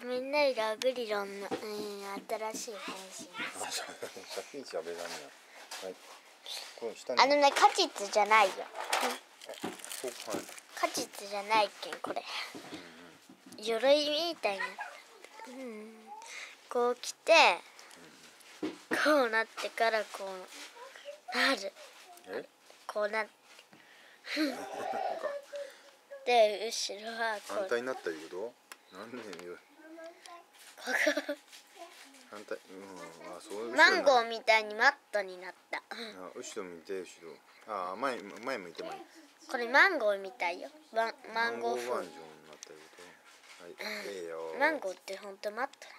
仮面ライダーグリロンの、新しい変身。 先に喋らんねや。はい。この下に。 果実じゃないよ。 そう、はい。 果実じゃないけんこれ。鎧みたいな。こう来て、こうなってからこうなる。こうなって。で後ろはこう。 反対になったいうこと？何年言う？ ここ。 反対。あ、そういう。 マンゴーみたいにマットになった。 後ろ見て、後ろ。前向いて前。 これマンゴーみたいよ。マンゴー風。 マンゴーバージョンになったいうこと。はい。いいよ。 マンゴーって本当マット。